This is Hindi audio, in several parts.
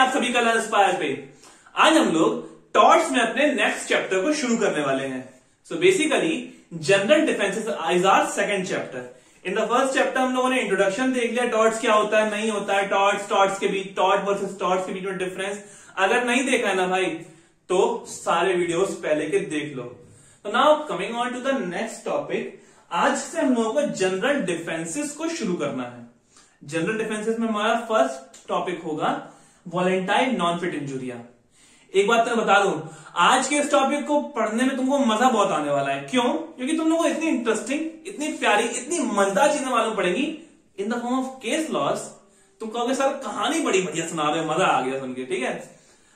आप सभी का इंस्पायर पे। आज हम लोग टॉर्ट्स में अपने नेक्स्ट चैप्टर को शुरू करने वाले हैं। So basically general defences is our second chapter. In the first chapter हम लोगों ने इंट्रोडक्शन देख लिया, टॉर्ट्स क्या होता है नहीं होता है, टॉर्ट्स के बीच, टॉर्ट वर्सेस टॉर्ट्स के बीच में डिफरेंस। अगर नहीं देखा है ना भाई तो सारे वीडियोस पहले के देख लो। तो now coming on to the next topic, आज से हम लोगों को जनरल डिफेंसेस को शुरू करना है। जनरल डिफेंसेस में हमारा फर्स्ट टॉपिक होगा वॉलेंटाइन नॉन फिट इंजुरिया। एक बात तो बता दूं, आज के इस टॉपिक को पढ़ने में तुमको मजा बहुत आने वाला है। क्यों? क्योंकि तुम लोगों को इतनी इंटरेस्टिंग, इतनी प्यारी, इतनी मजेदार चीजें मालूम पड़ेगी in the form of case laws. तुम कहोगे सर कहानी बड़ी बढ़िया सुना रहे, मजा आ गया सुन के, ठीक है।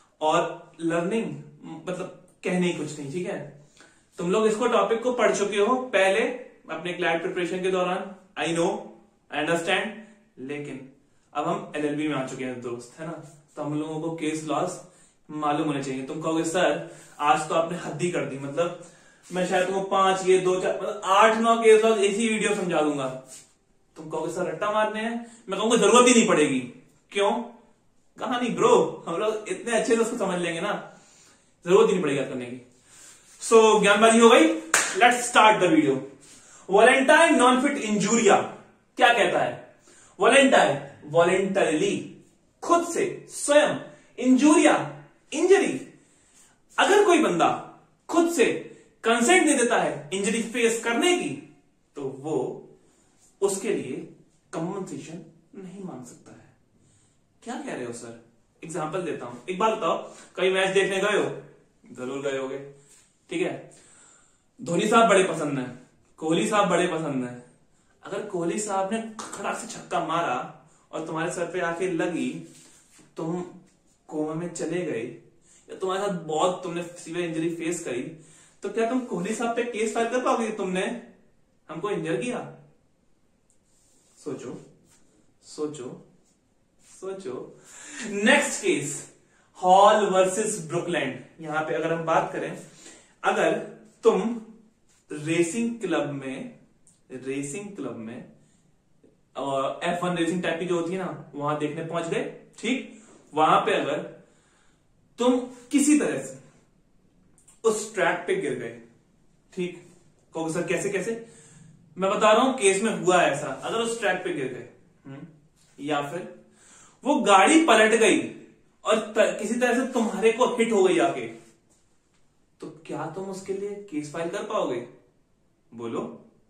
और लर्निंग मतलब कहने ही कुछ नहीं, ठीक है। तुम लोग इसको टॉपिक को पढ़ चुके हो पहले अपने क्लैट प्रिपरेशन के दौरान, आई नो, आई अंडरस्टैंड, लेकिन अब हम एलएलबी में आ चुके हैं दोस्त, है ना। तो हम लोगों को केस लॉस मालूम होने चाहिए। तुम कहोगे सर आज तो आपने हद्दी कर दी, मतलब मैं शायद तुमको 5 ये 2 4 मतलब 8-9 केस लॉस ऐसी वीडियो समझा दूंगा। तुम कहोगे सर रट्टा मारने हैं, मैं कहूंगा जरूरत ही नहीं पड़ेगी। क्यों? कहानी ब्रो, हम लोग इतने अच्छे से उसको समझ लेंगे ना, जरूरत ही नहीं पड़ेगी करने की। सो ज्ञानबाजी हो गई, let's start the video. Volenti non fit injuria क्या कहता है? वॉलेंटाइन वॉलेंटरली, खुद से, स्वयं, इंजूरिया इंजरी। अगर कोई बंदा खुद से कंसेंट दे देता है इंजरी फेस करने की तो वो उसके लिए कंपनसेशन नहीं मांग सकता है। क्या कह रहे हो सर? एग्जांपल देता हूं। एक बात बताओ, कई मैच देखने गए हो? जरूर गए होगे, ठीक है। धोनी साहब बड़े पसंद है, कोहली साहब बड़े पसंद है। अगर कोहली साहब ने खड़ाक से छक्का मारा और तुम्हारे सर पे आके लगी, तुम कोमा में चले गए या तुम्हारे साथ बहुत तुमने सीवियर इंजरी फेस करी, तो क्या तुम कोहली साहब पे केस फाइल कर पाओगे कि तुमने हमको इंजर किया? सोचो सोचो सोचो। Next case, Hall versus Brooklands. यहां पे अगर हम बात करें, अगर तुम रेसिंग क्लब में और F1 रेसिंग टाइप की जो होती है ना, वहां देखने पहुंच गए, ठीक। वहां पे अगर तुम किसी तरह से उस ट्रैक पे गिर गए, ठीक, कहोगे सर कैसे कैसे? मैं बता रहा हूं केस में हुआ ऐसा। अगर उस ट्रैक पे गिर गए या फिर वो गाड़ी पलट गई और किसी तरह से तुम्हारे को हिट हो गई आके, तो क्या तुम उसके लिए केस फाइल कर पाओगे? बोलो,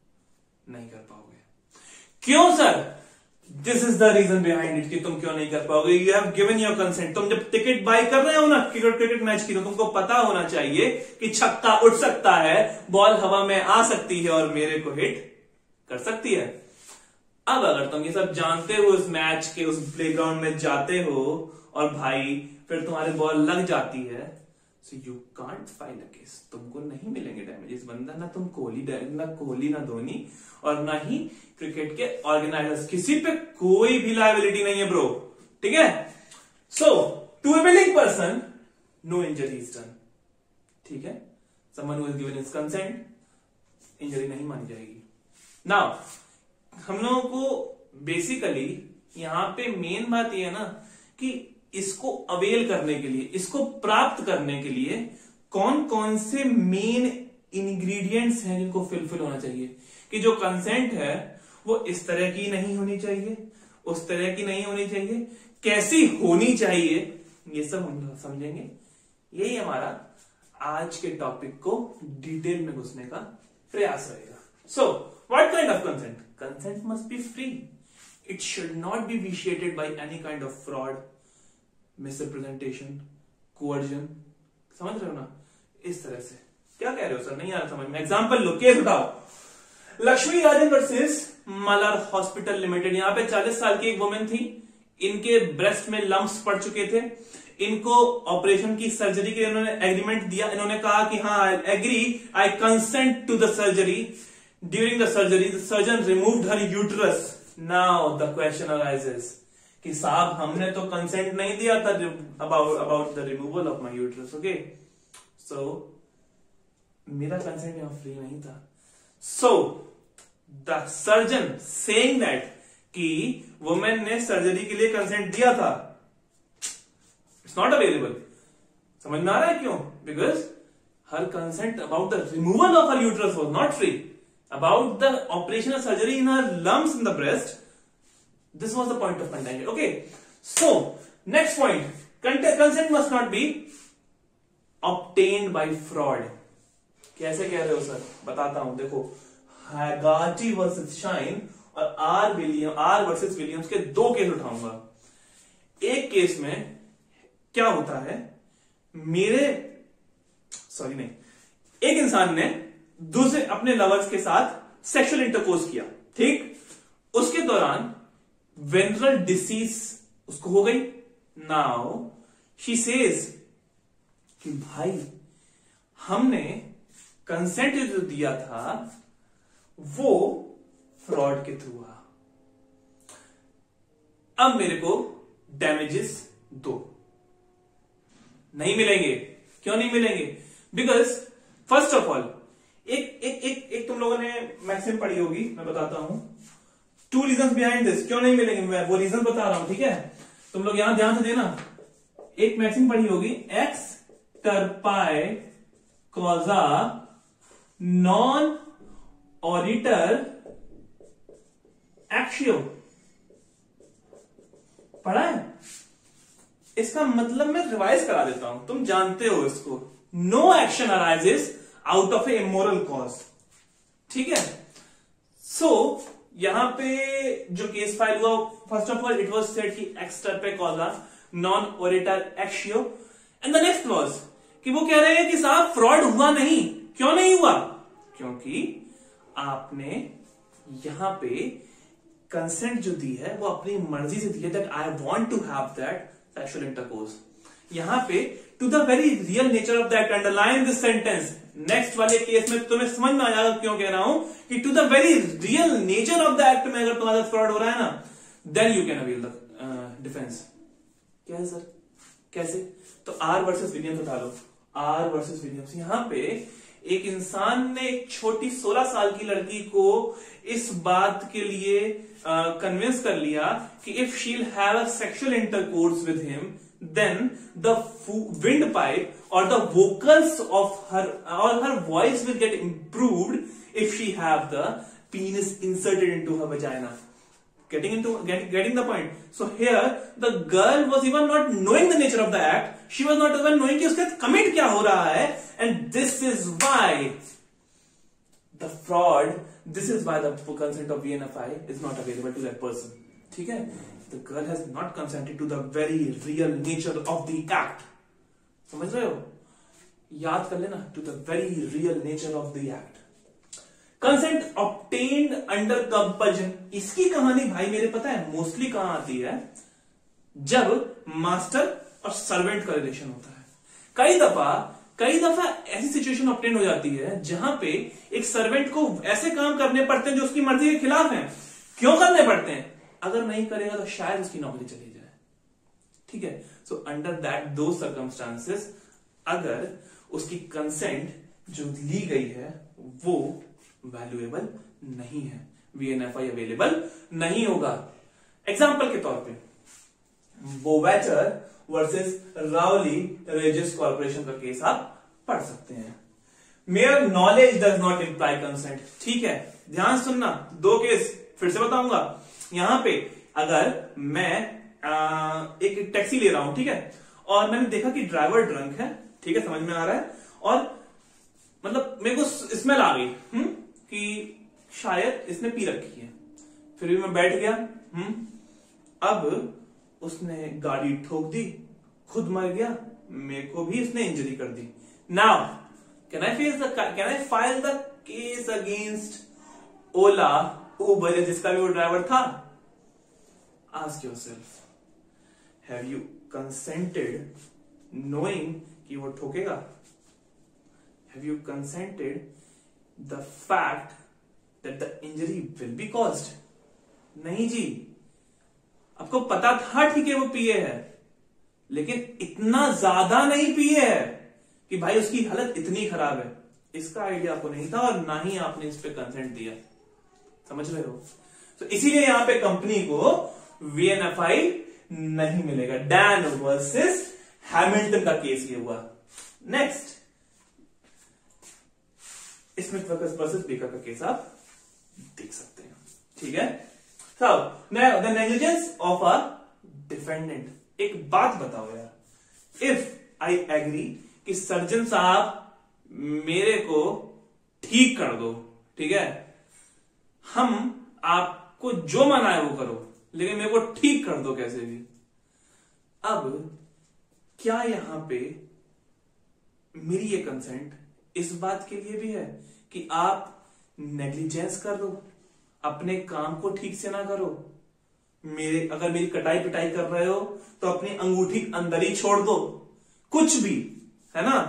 नहीं कर पाओगे। क्यों sir? This is the reason behind it कि तुम क्यों नहीं कर पाओगे। You have given your consent. तुम जब टिकट बाय कर रहे हो ना क्रिकेट मैच की, तो तुमको पता होना चाहिए कि छक्का उठ सकता है, बॉल हवा में आ सकती है और मेरे को हिट कर सकती है। अब अगर तुम ये सब जानते हो, उस मैच के उस प्लेग्राउंड में जाते हो और भाई फिर तुम्हारे बॉल लग जाती है, so you can't file a case. तुमको नहीं मिलेंगे डैमेजेस। बंदा ना तुम कोहली ना धोनी और ना ही क्रिकेट के ऑर्गेनाइजर्स, किसी पे कोई भी लायबिलिटी नहीं है ब्रो, ठीक है। So to a willing person no injury is done, ठीक है। Someone who has given his consent, injury नहीं मानी जाएगी। नाउ हम लोगों को बेसिकली यहां पे मेन बात यह है ना कि इसको अवेल करने के लिए, इसको प्राप्त करने के लिए कौन कौन से मेन इंग्रेडिएंट्स हैं जिनको फिलफिल होना चाहिए। कि जो कंसेंट है वो इस तरह की नहीं होनी चाहिए, उस तरह की नहीं होनी चाहिए, कैसी होनी चाहिए, ये सब हम समझेंगे। यही हमारा आज के टॉपिक को डिटेल में घुसने का प्रयास रहेगा। So what kind of consent? Consent must be free. It should not be vitiated by any kind of fraud, misrepresentation, coercion. समझ रहे हो ना? इस तरह से। क्या कह रहे हो सर? नहीं आ रहा समझ में? एग्जांपल लो, केस उठाओ। Lakshmi Rajan versus Malar hospital limited. यहां पे 40 साल की एक वुमेन थी, इनके ब्रेस्ट में लंप्स पड़ चुके थे। इनको ऑपरेशन की सर्जरी के लिए इन्होंने एग्रीमेंट दिया। इन्होंने कहा कि हाँ I agree, I consent to the surgery. During the surgery the surgeon removed her uterus. Now the question arises कि साहब हमने तो कंसेंट नहीं दिया था about the removal of my uterus, okay. So मेरा कंसेंट यहां फ्री नहीं था। So the surgeon saying that कि वुमेन ने सर्जरी के लिए कंसेंट दिया था, इट्स नॉट अवेलेबल। समझ में आ रहा है क्यों? Because her consent about the removal of her uterus was not free, about the operational surgery in her lumps in the breast, this was the point of contention. Okay, so next point, consent must not be obtained by fraud. कैसे कह रहे हो सर? बताता हूं, देखो हैगार्टी वर्सेस शाइन और आर वर्सेस विलियम्स के दो केस उठाऊंगा। एक केस में क्या होता है, एक इंसान ने दूसरे अपने लवर्स के साथ सेक्सुअल इंटरकोर्स किया, ठीक? उसके दौरान वेनरल डिसीज उसको हो गई। नाउ शी सेज कि भाई हमने कंसेंट जो दिया था वो फ्रॉड के थ्रू हुआ, अब मेरे को डैमेजेस दो। नहीं मिलेंगे। क्यों नहीं मिलेंगे? बिकॉज फर्स्ट ऑफ ऑल एक तुम लोगों ने मैक्सिम पढ़ी होगी, मैं बताता हूं। 2 रीजंस बिहाइंड दिस, क्यों नहीं मिलेंगे, मैं वो रीजन बता रहा हूं, ठीक है? तुम लोग यहां ध्यान से देना। एक मैक्सिम पढ़ी होगी, एक्स टर्पाई कॉजा नॉन ऑरिटर एक्शियो, पढ़ा है? इसका मतलब मैं रिवाइज करा देता हूं, तुम जानते हो इसको। No action arises out of a immoral cause, ठीक है? सो यहां पे जो केस फाइल हुआ, first of all it was said कि ex turpi causa non oritur actio, and the next clause कि वो कह रहे हैं कि साहब फ्रॉड हुआ नहीं। क्यों नहीं हुआ? क्योंकि आपने यहां पे कंसेंट जो दी है वो अपनी मर्जी से दी है, that I want to have that sexual intercourse. यहां पे to the very real nature of the act, underline this sentence. Next वाले केस में तुम्हें समझ में आ जाएगा क्यों कह रहा हूं कि to the very real nature of the act में अगर तुम्हारा फ्रॉड हो रहा है ना, then you can avail the defence. क्या है सर? कैसे? तो आर वर्सेस विलियम्स उठा लो। आर वर्सेस विलियम्स, यहां पे एक इंसान ने एक छोटी 16 साल की लड़की को इस बात के लिए कन्विंस कर लिया कि if she'll have a sexual intercourse with him, then the windpipe or the vocals of her voice will get improved if she have the penis inserted into her vagina. Getting the point? So here the girl was even not knowing the nature of the act. She was not even knowing कि उसका commit क्या हो रहा है, and this is why the fraud, this is why the consent of VNFI is not available to that person. ठीक है? The girl has not consented to the very real nature of the act. समझ रहे हो? याद कर लेना, to the very real nature of the act. Consent obtained under compulsion. इसकी कहानी भाई मेरे पता है मोस्टली कहां आती है, जब मास्टर और सर्वेंट का रिलेशन होता है। कई दफा ऐसी सिचुएशन ऑब्टेन हो जाती है जहां पे एक सर्वेंट को ऐसे काम करने पड़ते हैं जो उसकी मर्जी के खिलाफ हैं। क्यों करने पड़ते हैं? अगर नहीं करेगा तो शायद उसकी नौकरी चली जाए, ठीक है? सो अंडर दैट दो सर्कमस्टांसेस, अगर उसकी कंसेंट जो ली गई है वो वैल्यूएबल नहीं है, वीएनएफआई अवेलेबल नहीं होगा। एग्जाम्पल के तौर पे बोवेटर वर्सेस रावली रेजिस कॉर्पोरेशन का केस आप पढ़ सकते हैं। Mere knowledge does not imply consent, ठीक है? ध्यान सुनना, दो केस फिर से बताऊंगा। यहां पे अगर मैं एक टैक्सी ले रहा हूं, ठीक है, और मैंने देखा कि ड्राइवर ड्रंक है, ठीक है, समझ में आ रहा है, और मतलब मेरे को स्मेल आ गई कि शायद इसने पी रखी है, फिर भी मैं बैठ गया। अब उसने गाड़ी ठोक दी, खुद मर गया, मेरे को भी उसने इंजरी कर दी। Now can I file the case against Ola Uber जिसका भी वो ड्राइवर था? Ask yourself, have you consented knowing कि वो ठोकेगा? Have you consented the fact that the injury will be caused? नहीं जी, आपको पता था ठीक है वो पिए है, लेकिन इतना ज्यादा नहीं पिए है कि भाई उसकी हालत इतनी खराब है, इसका आइडिया आपको नहीं था और ना ही आपने इस पे कंसेंट दिया। समझ रहे हो? तो इसीलिए यहां पे कंपनी को वीएनएफआई नहीं मिलेगा। डैन वर्सेस हैमिल्टन का केस ये हुआ। नेक्स्ट, स्मिथ वर्सेस बेकर का केस आप देख सकते हैं। ठीक है, the negligence of a defendant. एक बात बताओ यार, इफ आई एग्री कि सर्जन साहब मेरे को ठीक कर दो, ठीक है, हम आपको जो मना है वो करो, लेकिन मेरे को ठीक कर दो कैसे भी। अब क्या यहां पे मेरी ये कंसेंट इस बात के लिए भी है कि आप नेग्लिजेंस कर दो, अपने काम को ठीक से ना करो। अगर मेरी कटाई पिटाई कर रहे हो तो अपनी अंगूठी अंदर ही छोड़ दो, कुछ भी, है ना।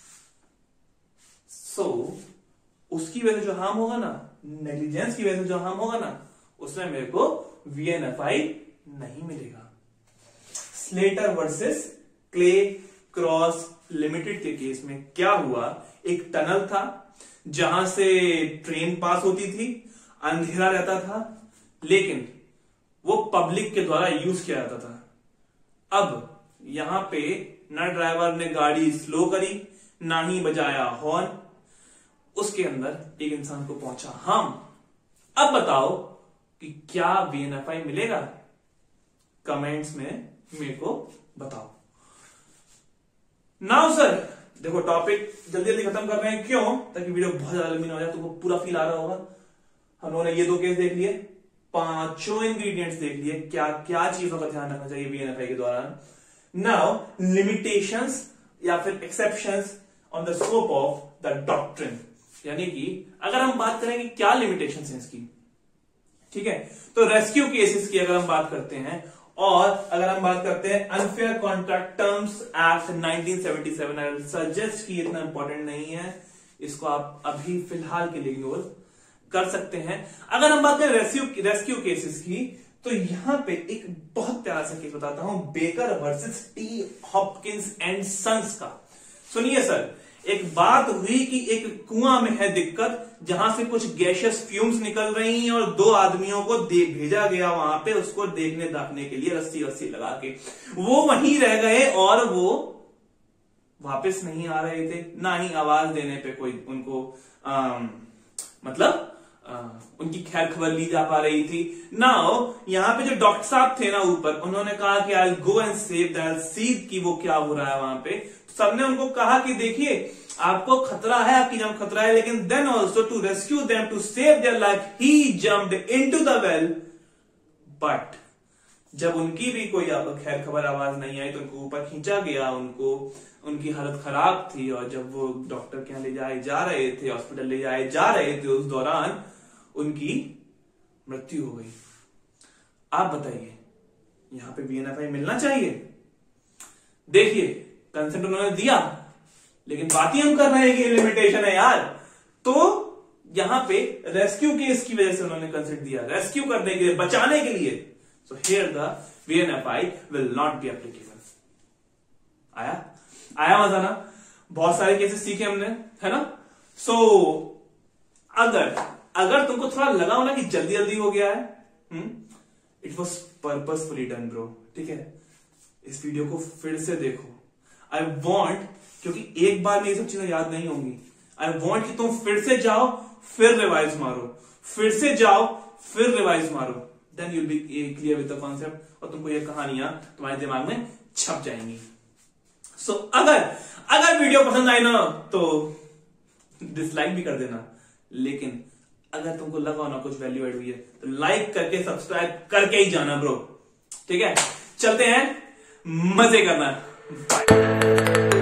उसकी वजह से जो हार्म होगा ना, नेग्लिजेंस की वजह से जो हार्म होगा ना, उसमें मेरे को VNFI नहीं मिलेगा। Slater versus Clay Cross Limited के केस में क्या हुआ, एक टनल था जहां से ट्रेन पास होती थी, अंधेरा रहता था, लेकिन वो पब्लिक के द्वारा यूज किया जाता था। अब यहां पे ना ड्राइवर ने गाड़ी स्लो करी, ना ही बजाया हॉर्न, उसके अंदर एक इंसान को पहुंचा हार्म। अब बताओ कि क्या VNFI मिलेगा? कमेंट्स में मेरे को बताओ। नाउ सर, देखो टॉपिक जल्दी जल्दी खत्म कर रहे हैं, क्यों? ताकि वीडियो बहुत ज्यादा लंबी ना हो जाए, तुमको पूरा फील आ रहा होगा। हम लोगों ने ये 2 केस देख लिए, 5 इंग्रेडिएंट्स देख लिए, क्या क्या चीजों का ध्यान रखना चाहिए VNFI के दौरान। नाउ लिमिटेशंस या फिर exceptions on the scope of the doctrine, यानी कि अगर हम बात करें कि क्या लिमिटेशंस हैं इसकी, ठीक है, तो रेस्क्यू केसेस की अगर हम बात करते हैं, और अगर हम बात करते हैं unfair contract terms act 1977, I will suggest कि इतना इंपॉर्टेंट नहीं है, इसको आप अभी फिलहाल के लिए इग्नोर कर सकते हैं। अगर हम बात करें रेस्क्यू केसेस की, तो यहां पे एक बहुत प्यारा सा केस बताता हूं, Baker versus T Hopkins and sons का। सुनिए सर, एक बात हुई कि एक कुआं में है दिक्कत, जहां से कुछ गैशियस फ्यूम्स निकल रही हैं, और 2 आदमियों को भेजा गया वहां पे उसको देखने दाखने के लिए, रस्सी वस्सी लगा के। वो वहीं रह गए और वो वापस नहीं आ रहे थे, ना ही आवाज देने पे कोई उनको उनकी खैर खबर ली जा पा रही थी। नाउ यहां पे जो डॉक्टर साहब थे ना ऊपर, उन्होंने कहा कि I go and save that, see कि वो क्या हो रहा है वहां पे। सबने उनको कहा कि देखिए आपको खतरा है, आपकी जान खतरा है, लेकिन then also to rescue them, to save their life, he jumped into the well. But जब उनकी भी कोई खैर खबर आवाज नहीं आई तो उनको ऊपर खींचा गया, उनकी हालत खराब थी, और जब वो डॉक्टर के यहां ले जाए जा रहे थे, हॉस्पिटल ले जाए जा रहे थे, उस दौरान उनकी मृत्यु हो गई। आप बताइए यहां पे VNFI मिलना चाहिए? देखिए कंसेंट उन्होंने दिया, लेकिन बात ही हम कर रहे हैं कि लिमिटेशन है यार। तो यहां पे रेस्क्यू केस की वजह से उन्होंने कंसेंट दिया, रेस्क्यू करने के लिए, बचाने के लिए। So here the VNFI will not be applicable. आया मजा ना? बहुत सारे केसेस सीखे हमने, है ना। सो अगर तुमको थोड़ा लगा हो ना कि जल्दी जल्दी हो गया है, it was purposefully done bro, ठीक है। इस वीडियो को फिर से देखो। आई वॉन्ट, क्योंकि एक बार में ये सब चीजें याद नहीं होंगी, आई वॉन्ट कि तुम फिर से जाओ, फिर रिवाइज मारो, फिर से जाओ, फिर रिवाइज मारो, then you'll be clear with the concept, और तुमको ये कहानियां तुम्हारे दिमाग में छप जाएंगी। सो अगर वीडियो पसंद आई ना तो डिसलाइक भी कर देना, लेकिन अगर तुमको लगा ना कुछ वैल्यू एड हुई है तो लाइक करके सब्सक्राइब करके ही जाना ब्रो, ठीक है। चलते हैं, मजे करना, बाय।